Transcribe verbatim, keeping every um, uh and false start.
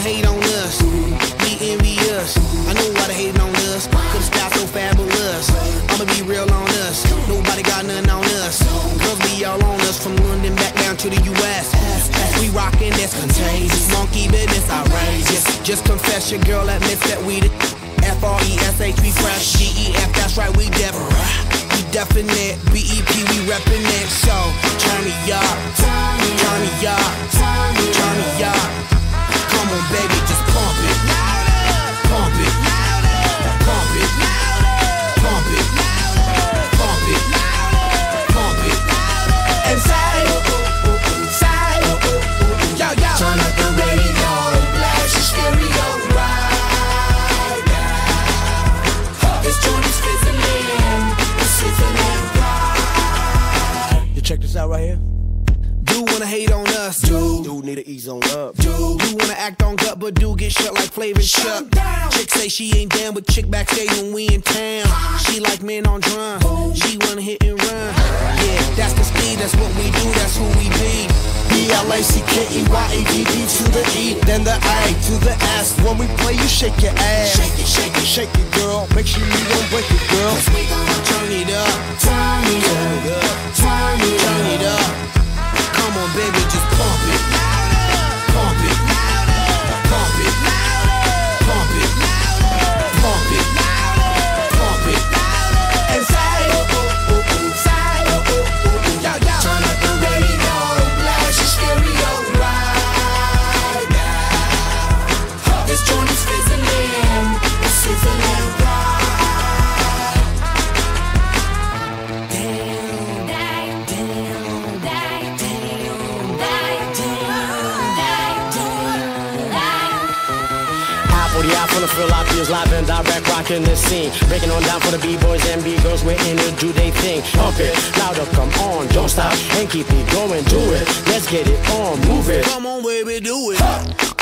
hate on us, we envious. I know why they hating on us, cause the style so fabulous. I'ma be real on us, nobody got nothing on us. Girls be all on us, from London back down to the U S We rockin', that's contagious, monkey business outrageous. Just confess your girl admits that we the F R E S H, we fresh. G E F, that's right, we def We definite, B E P, we reppin' it. So, turn me up, turn me up, turn me up. Come on baby, just pump it, pump it, pump it, pump it, pump it, pump it. And say, say, yo, yo. Turn up the radio, blast your stereo right now. This joint is fizzling, it's sizzling right. You check this out right here. Do wanna hate on us, dude. Dude need to ease on up. Dude, you wanna act on gut, but do get shut like Flavor Shut. Chick say she ain't down with chick backstage when we in town. She like men on drum, she wanna hit and run. Yeah, that's the speed, that's what we do, that's who we be. B L A C K E Y A D D to the E, then the A to the S. When we play, you shake your ass. Shake it, shake it, shake it, girl. Make sure you don't break it, girl. Cause we gon' turn it up, turn it up, turn it, turn it up. Come on, baby, just pump it, pump it, pump it, pump it, pump it, pump it, and say, say, yo, yo. Turn up the radio, blast your stereo right now. This joint is fizzling, it's sizzling right. Out from the Philippines, live and direct, rocking the scene. Breaking on down for the B-boys and B-girls, we're in to do they thing. Pump it, louder, come on, don't stop, and keep it going, do it. Let's get it on, move it. Come on, baby, do it.